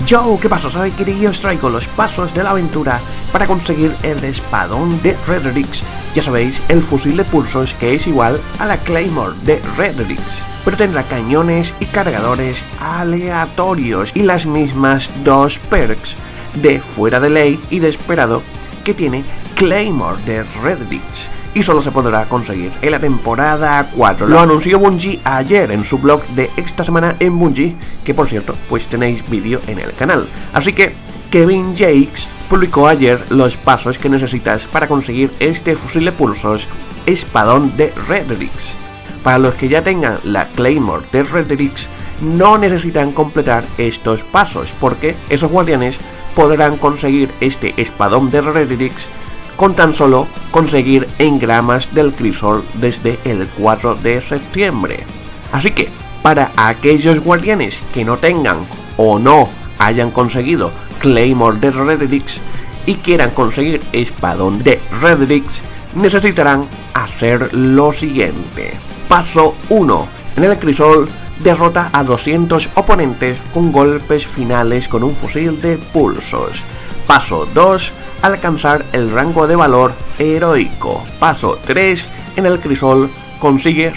Yo, ¿qué pasa? Soy Kiri y os traigo los pasos de la aventura para conseguir el espadón de Redrix. Ya sabéis, el fusil de pulsos que es igual a la Claymore de Redrix, pero tendrá cañones y cargadores aleatorios y las mismas dos perks de Fuera de Ley y Desesperado que tiene Claymore de Redrix, y solo se podrá conseguir en la temporada 4. Lo anunció Bungie ayer en su blog de esta semana en Bungie, que por cierto, pues tenéis vídeo en el canal. Así que Kevin Jakes publicó ayer los pasos que necesitas para conseguir este fusil de pulsos espadón de Redrix. Para los que ya tengan la Claymore de Redrix, no necesitan completar estos pasos, porque esos guardianes podrán conseguir este espadón de Redrix con tan solo conseguir engramas del crisol desde el 4 de septiembre. Así que, para aquellos guardianes que no tengan o no hayan conseguido Claymore de Redrix y quieran conseguir espadón de Redrix, necesitarán hacer lo siguiente. Paso 1. En el crisol, derrota a 200 oponentes con golpes finales con un fusil de pulsos. Paso 2. Alcanzar el rango de valor heroico. Paso 3. En el crisol consigue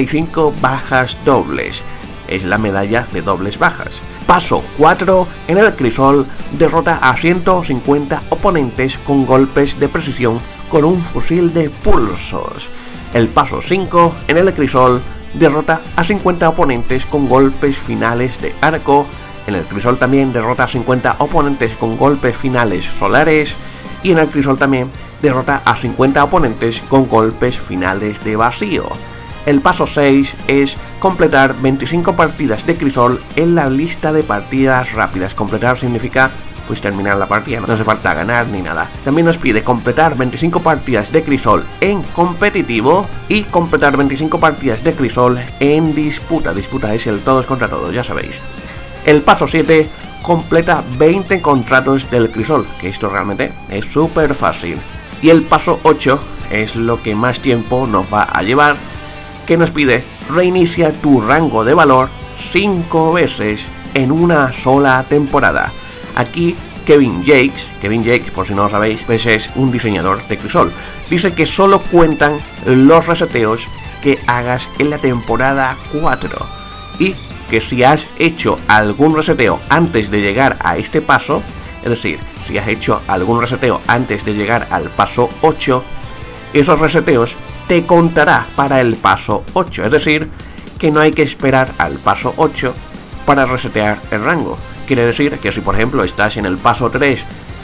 75 bajas dobles. Es la medalla de dobles bajas. Paso 4. En el crisol derrota a 150 oponentes con golpes de precisión con un fusil de pulsos. El paso 5. En el crisol derrota a 50 oponentes con golpes finales de arco. En el crisol también derrota a 50 oponentes con golpes finales solares. Y en el crisol también derrota a 50 oponentes con golpes finales de vacío. El paso 6 es completar 25 partidas de crisol en la lista de partidas rápidas. Completar significa pues terminar la partida, no hace falta ganar ni nada. También nos pide completar 25 partidas de crisol en competitivo y completar 25 partidas de crisol en disputa. Disputa es el todos contra todos, ya sabéis. El paso 7, completa 20 contratos del crisol, que esto realmente es súper fácil. Y el paso 8 es lo que más tiempo nos va a llevar, que nos pide reinicia tu rango de valor 5 veces en una sola temporada. Aquí Kevin Jakes, por si no lo sabéis, pues es un diseñador de crisol. Dice que solo cuentan los reseteos que hagas en la temporada 4 y que si has hecho algún reseteo antes de llegar a este paso, es decir, si has hecho algún reseteo antes de llegar al paso 8, esos reseteos te contará para el paso 8, es decir, que no hay que esperar al paso 8 para resetear el rango. Quiere decir que si por ejemplo estás en el paso 3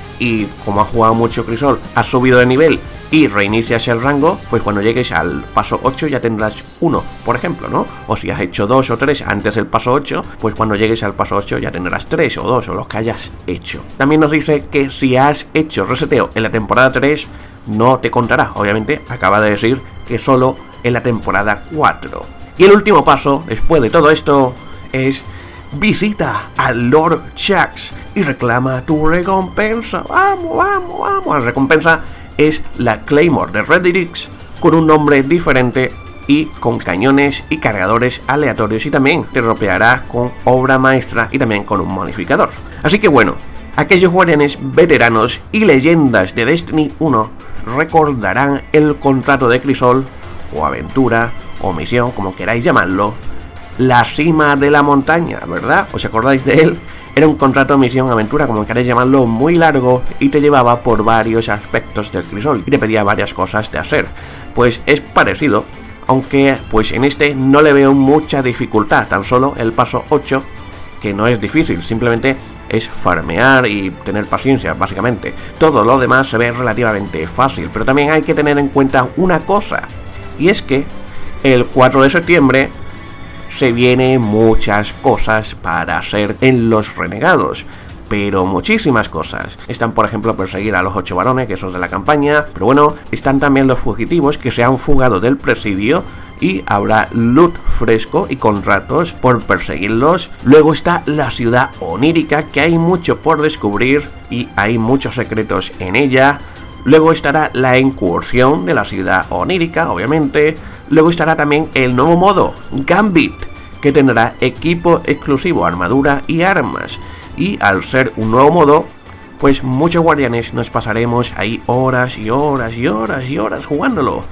y como has jugado mucho crisol, has subido de nivel y reinicias el rango, pues cuando llegues al paso 8 ya tendrás 1, por ejemplo, ¿no? O si has hecho 2 o 3 antes del paso 8, pues cuando llegues al paso 8 ya tendrás 3 o 2 o los que hayas hecho. También nos dice que si has hecho reseteo en la temporada 3, no te contará. Obviamente acaba de decir que solo en la temporada 4. Y el último paso, después de todo esto, es visita al Lord Shaxx y reclama tu recompensa. Vamos, vamos, vamos. La recompensa es la Claymore de Redrix con un nombre diferente y con cañones y cargadores aleatorios, y también te dropeará con obra maestra y también con un modificador. Así que bueno, aquellos guardianes veteranos y leyendas de Destiny 1 recordarán el contrato de crisol o aventura o misión, como queráis llamarlo, la cima de la montaña, ¿verdad? ¿Os acordáis de él? Era un contrato, misión, aventura, como queréis llamarlo, muy largo y te llevaba por varios aspectos del crisol y te pedía varias cosas de hacer. Pues es parecido, aunque pues en este no le veo mucha dificultad, tan solo el paso 8, que no es difícil, simplemente es farmear y tener paciencia, básicamente. Todo lo demás se ve relativamente fácil, pero también hay que tener en cuenta una cosa, y es que el 4 de septiembre se vienen muchas cosas para hacer en los renegados, pero muchísimas cosas. Están, por ejemplo, perseguir a los 8 varones, que son de la campaña, pero bueno, están también los fugitivos que se han fugado del presidio y habrá loot fresco y contratos por perseguirlos. Luego está la ciudad onírica, que hay mucho por descubrir y hay muchos secretos en ella. Luego estará la incursión de la ciudad onírica, obviamente. Luego estará también el nuevo modo, Gambit, que tendrá equipo exclusivo, armadura y armas. y al ser un nuevo modo, pues muchos guardianes nos pasaremos ahí horas y horas y horas y horas jugándolo.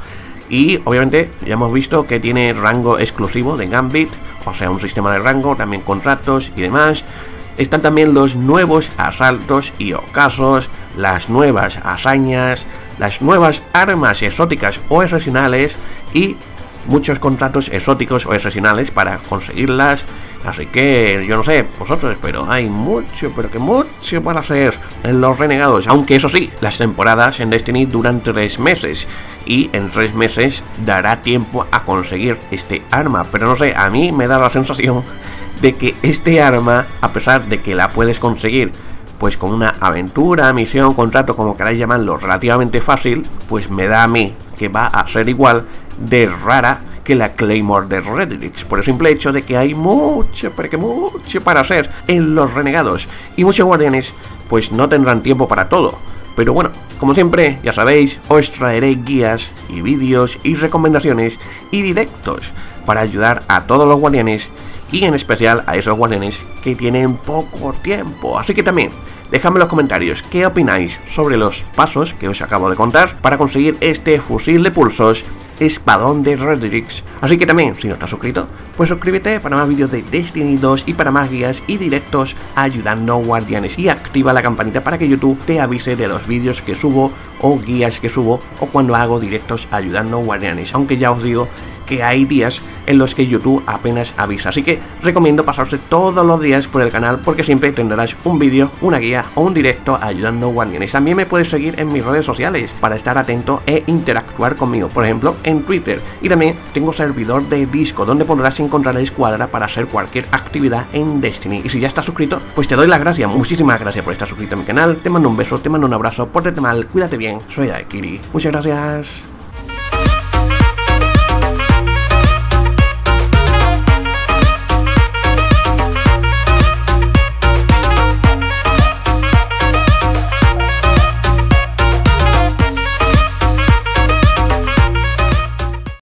Y obviamente ya hemos visto que tiene rango exclusivo de Gambit, o sea, un sistema de rango, también contratos y demás. Están también los nuevos asaltos y ocasos, las nuevas hazañas, las nuevas armas exóticas o excepcionales y muchos contratos exóticos o excepcionales para conseguirlas. Así que yo no sé vosotros, pero hay mucho, pero que mucho para hacer en los renegados. Aunque eso sí, las temporadas en Destiny duran 3 meses y en 3 meses dará tiempo a conseguir este arma. Pero no sé, a mí me da la sensación de que este arma, a pesar de que la puedes conseguir pues con una aventura, misión, contrato, como queráis llamarlo, relativamente fácil, pues me da a mí que va a ser igual de rara que la Claymore de Redrix, por el simple hecho de que hay mucho, pero que mucho para hacer en los renegados, y muchos guardianes pues no tendrán tiempo para todo. Pero bueno, como siempre, ya sabéis, os traeré guías y vídeos y recomendaciones y directos para ayudar a todos los guardianes y en especial a esos guardianes que tienen poco tiempo. Así que también dejadme en los comentarios qué opináis sobre los pasos que os acabo de contar para conseguir este fusil de pulsos espadón de Redrix. Así que también, si no estás suscrito, pues suscríbete para más vídeos de Destiny 2 y para más guías y directos ayudando guardianes, y activa la campanita para que YouTube te avise de los vídeos que subo o guías que subo o cuando hago directos ayudando guardianes, aunque ya os digo que hay días en los que YouTube apenas avisa, así que recomiendo pasarse todos los días por el canal porque siempre tendrás un vídeo, una guía o un directo ayudando guardianes. También me puedes seguir en mis redes sociales para estar atento e interactuar conmigo, por ejemplo en Twitter, y también tengo servidor de Discord donde podrás encontrar la escuadra para hacer cualquier actividad en Destiny. Y si ya estás suscrito, pues te doy las gracias, muchísimas gracias por estar suscrito a mi canal, te mando un beso, te mando un abrazo, pórtate mal, cuídate bien, soy Daikiri, muchas gracias.